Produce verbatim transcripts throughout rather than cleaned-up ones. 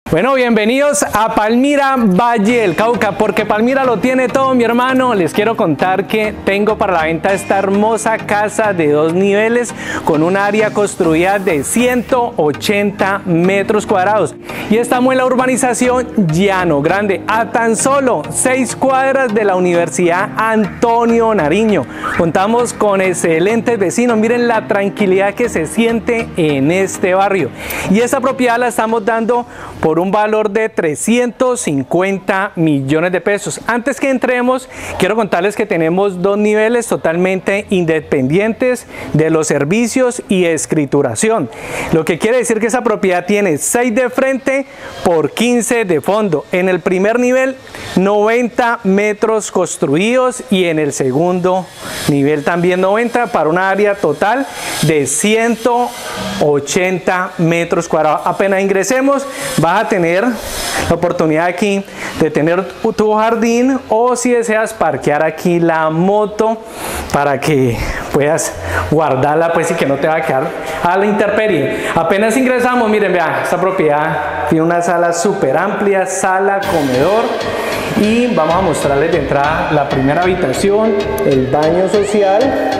Bueno, bienvenidos a Palmira, Valle del Cauca, porque Palmira lo tiene todo, mi hermano. Les quiero contar que tengo para la venta esta hermosa casa de dos niveles con un área construida de ciento ochenta metros cuadrados. Y estamos en la urbanización Llano Grande, a tan solo seis cuadras de la Universidad Antonio Nariño. Contamos con excelentes vecinos, miren la tranquilidad que se siente en este barrio. Y esta propiedad la estamos dando por un valor de trescientos cincuenta millones de pesos. Antes que entremos, quiero contarles que tenemos dos niveles totalmente independientes de los servicios y escrituración, lo que quiere decir que esa propiedad tiene seis de frente por quince de fondo. En el primer nivel, noventa metros construidos, y en el segundo nivel también noventa, para una área total de ciento ochenta metros cuadrados. Apenas ingresemos, vas a tener la oportunidad aquí de tener tu jardín, o si deseas parquear aquí la moto para que puedas guardarla, pues, y que no te va a quedar a la intemperie. Apenas ingresamos, miren, vean, esta propiedad tiene una sala súper amplia, sala, comedor, y vamos a mostrarles de entrada la primera habitación, el baño social.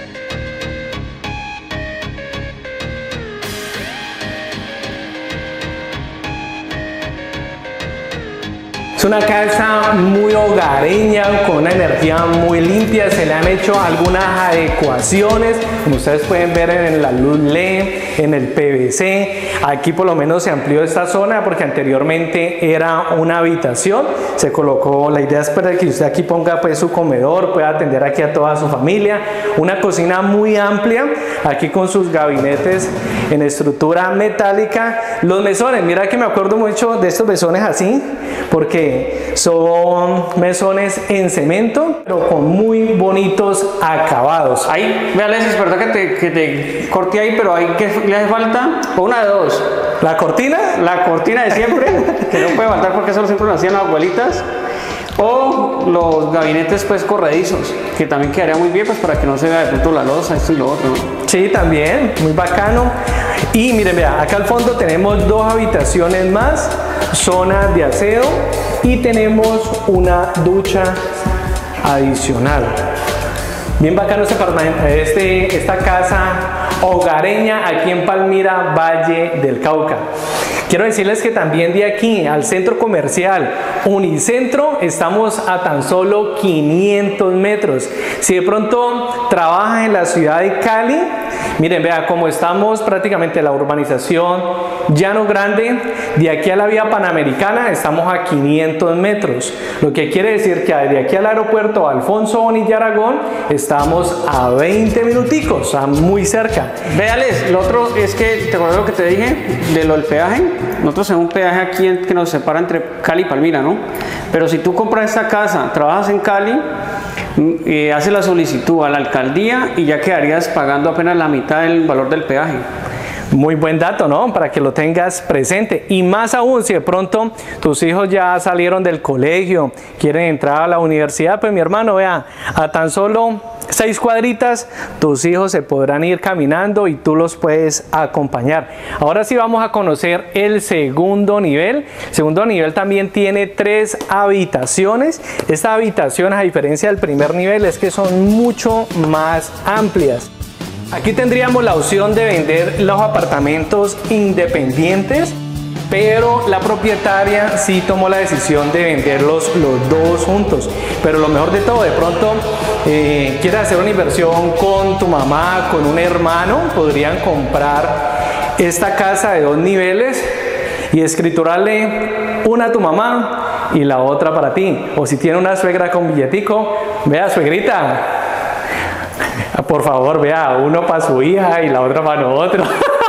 Es una casa muy hogareña, con una energía muy limpia. Se le han hecho algunas adecuaciones, como ustedes pueden ver, en la luz L E D, en el P V C. Aquí por lo menos se amplió esta zona porque anteriormente era una habitación. Se colocó, la idea es para que usted aquí ponga pues su comedor, pueda atender aquí a toda su familia. Una cocina muy amplia, aquí con sus gabinetes en estructura metálica. Los mesones, mira que me acuerdo mucho de estos mesones así, porque son mesones en cemento, pero con muy bonitos acabados. Ahí, véales, es verdad que te, que te corté ahí, pero ahí que le hace falta una de dos. ¿La cortina? La cortina de siempre, que no puede faltar porque eso siempre lo hacían las abuelitas. O los gabinetes pues corredizos, que también quedaría muy bien pues para que no se vea de pronto la losa, esto y lo otro, ¿no? Sí, también, muy bacano. Y miren, vea, acá al fondo tenemos dos habitaciones más, zona de aseo, y tenemos una ducha adicional. Bien bacano este apartamento, este, esta casa hogareña aquí en Palmira, Valle del Cauca. Quiero decirles que también de aquí al centro comercial Unicentro estamos a tan solo quinientos metros. Si de pronto trabajas en la ciudad de Cali, miren, vea cómo estamos prácticamente en la urbanización Llano Grande. De aquí a la vía Panamericana estamos a quinientos metros, lo que quiere decir que de aquí al aeropuerto Alfonso Bonilla Aragón estamos a veinte minuticos, a muy cerca. Véales, lo otro es que, ¿te acuerdas lo que te dije de lo del peaje? Nosotros tenemos un peaje aquí en, que nos separa entre Cali y Palmira, ¿no? Pero si tú compras esta casa, trabajas en Cali, eh, haces la solicitud a la alcaldía y ya quedarías pagando apenas la mitad del valor del peaje. Muy buen dato, ¿no? Para que lo tengas presente. Y más aún, si de pronto tus hijos ya salieron del colegio, quieren entrar a la universidad, pues mi hermano, vea, a tan solo seis cuadritas, tus hijos se podrán ir caminando y tú los puedes acompañar. Ahora sí vamos a conocer el segundo nivel. El segundo nivel también tiene tres habitaciones. Estas habitaciones, a diferencia del primer nivel, es que son mucho más amplias. Aquí tendríamos la opción de vender los apartamentos independientes, pero la propietaria sí tomó la decisión de venderlos los dos juntos. Pero lo mejor de todo, de pronto eh, quieres hacer una inversión con tu mamá, con un hermano, podrían comprar esta casa de dos niveles y escriturarle una a tu mamá y la otra para ti. O si tiene una suegra con billetico, vea, suegrita, por favor, vea, uno para su hija y la otra para nosotros.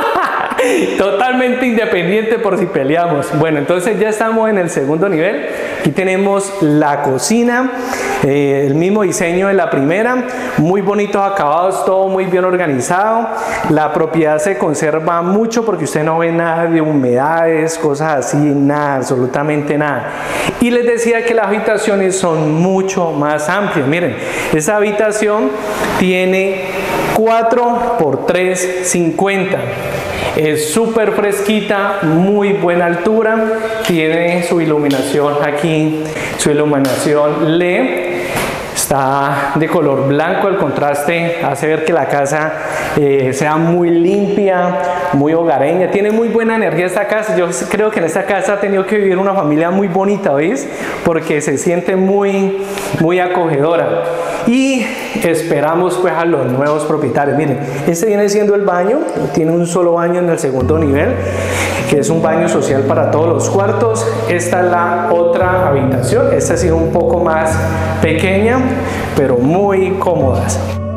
Totalmente independiente por si peleamos. Bueno, entonces ya estamos en el segundo nivel. Aquí tenemos la cocina, eh, el mismo diseño de la primera, muy bonitos acabados, todo muy bien organizado. La propiedad se conserva mucho porque usted no ve nada de humedades, cosas así, nada, absolutamente nada. Y les decía que las habitaciones son mucho más amplias. Miren, esa habitación tiene cuatro por tres, cincuenta. Es súper fresquita, muy buena altura, tiene su iluminación aquí, su iluminación L E D. Está de color blanco, el contraste hace ver que la casa eh, sea muy limpia, muy hogareña. Tiene muy buena energía esta casa. Yo creo que en esta casa ha tenido que vivir una familia muy bonita, ¿veis? Porque se siente muy, muy acogedora. Y esperamos pues a los nuevos propietarios. Miren, este viene siendo el baño, tiene un solo baño en el segundo nivel, que es un baño social para todos los cuartos. Esta es la otra habitación, esta sí un poco más pequeña, pero muy cómodas.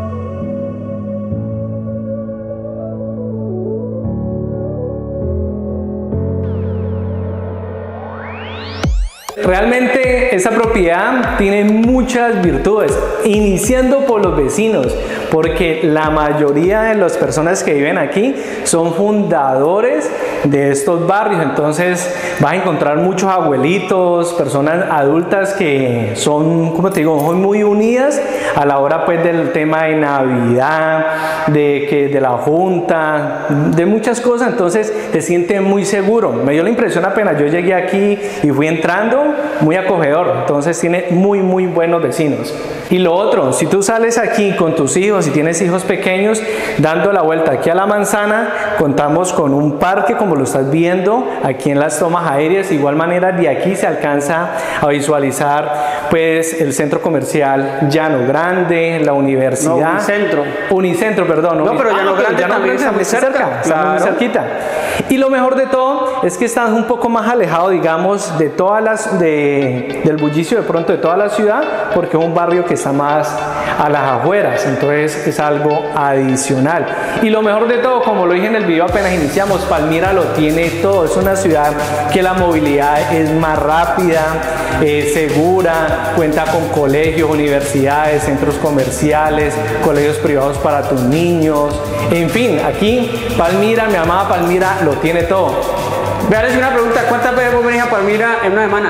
Realmente esa propiedad tiene muchas virtudes, iniciando por los vecinos, porque la mayoría de las personas que viven aquí son fundadores de estos barrios. Entonces vas a encontrar muchos abuelitos, personas adultas que son, como te digo, son muy unidas a la hora pues del tema de Navidad, de, que, de la junta, de muchas cosas. Entonces te sientes muy seguro. Me dio la impresión apenas yo llegué aquí y fui entrando, muy acogedor. Entonces tiene muy muy buenos vecinos. Y lo otro, si tú sales aquí con tus hijos, si tienes hijos pequeños, dando la vuelta aquí a la manzana, contamos con un parque como lo estás viendo aquí en las tomas aéreas. De igual manera de aquí se alcanza a visualizar pues el centro comercial Llano Grande, la universidad. No, Unicentro. Unicentro, perdón. No, pero Llano ah, Grande Llano también está muy cerca. cerca. Está claro. muy cerquita. Y lo mejor de todo es que estás un poco más alejado, digamos, de todas las, de, del bullicio de pronto de toda la ciudad, porque es un barrio que está más a las afueras. Entonces es algo adicional. Y lo mejor de todo, como lo dije en el video apenas iniciamos, Palmira lo tiene todo. Es una ciudad que la movilidad es más rápida, es segura, cuenta con colegios, universidades, centros comerciales, colegios privados para tus niños. En fin, aquí Palmira, mi amada Palmira, lo tiene todo. Vean, una pregunta, ¿cuántas veces vos venís a Palmira en una semana?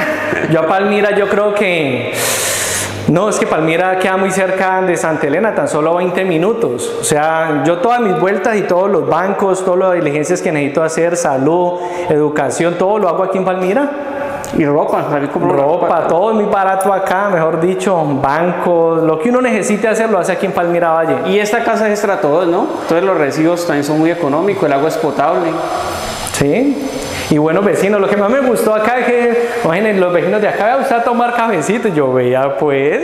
Yo a Palmira yo creo que... No, es que Palmira queda muy cerca de Santa Elena, tan solo veinte minutos. O sea, yo todas mis vueltas y todos los bancos, todas las diligencias que necesito hacer, salud, educación, todo lo hago aquí en Palmira. Y ropa, como ropa, ropa, todo es muy barato acá, mejor dicho, bancos, lo que uno necesite hacer lo hace aquí en Palmira Valle. Y esta casa es extra todo, ¿no? Entonces los residuos también son muy económicos, el agua es potable. Sí. Y buenos vecinos, lo que más me gustó acá es que, imagínense, los vecinos de acá me gusta tomar cafecito. Yo veía, pues,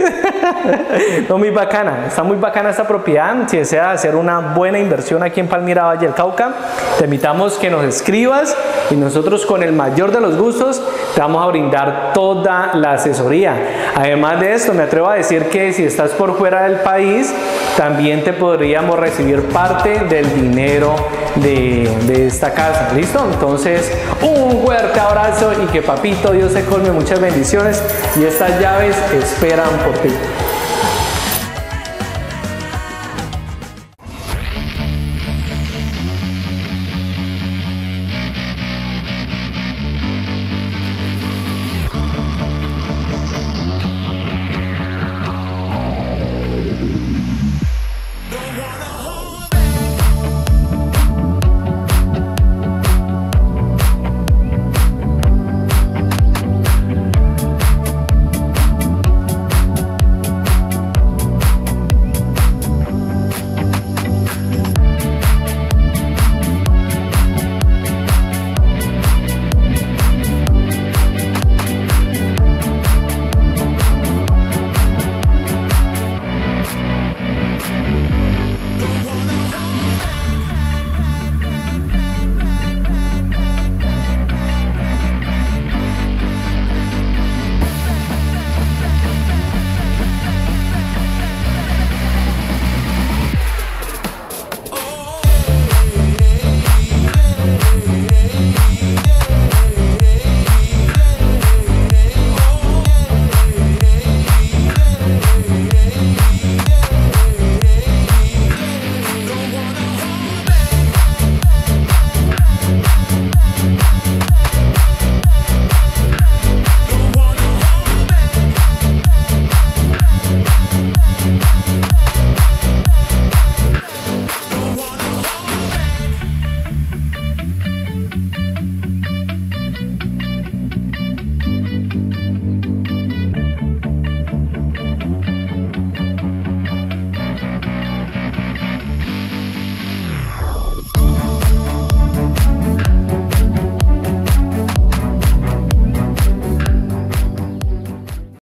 no, muy bacana, está muy bacana esta propiedad. Si deseas hacer una buena inversión aquí en Palmira Valle del Cauca, te invitamos que nos escribas y nosotros con el mayor de los gustos te vamos a brindar toda la asesoría. Además de esto, me atrevo a decir que si estás por fuera del país, también te podríamos recibir parte del dinero de, de esta casa. ¿Listo? Entonces, un fuerte abrazo y que papito Dios te colme muchas bendiciones y estas llaves esperan por ti.